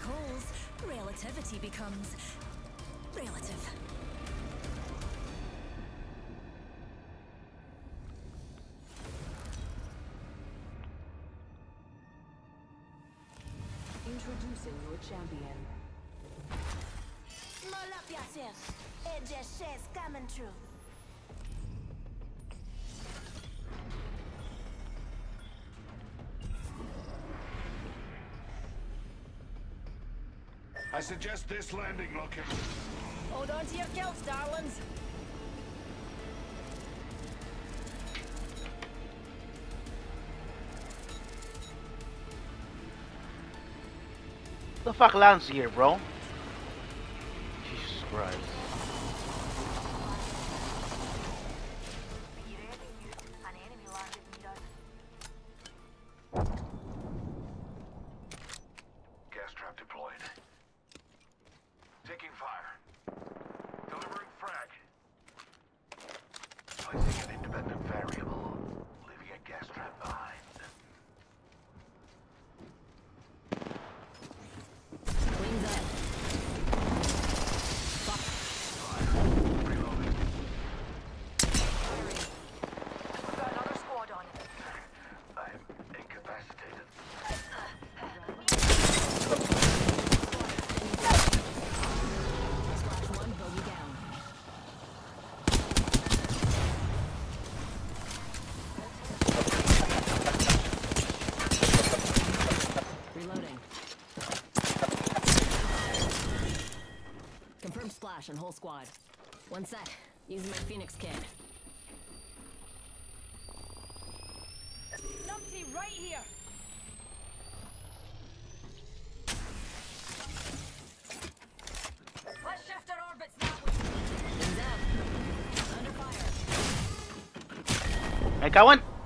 holes, relativity becomes relative. Introducing your champion. Small up yourself. AJ Shay's coming through. I suggest this landing, Loki. Hold on to your kilts, darlings. The fuck lands here, bro? Jesus Christ. Gas trap deployed. Taking fire. Delivering frag. Placing an independent variable. Leaving a gas trap behind. Wings up. Reloading. We've got another squad on it. I'm incapacitated. Splash one, bogey down. Reloading. Confirm splash on whole squad. One sec. Using my Phoenix kit. Numpty right here. Let's shift our orbits that way. Wings up. Under fire. May kawan!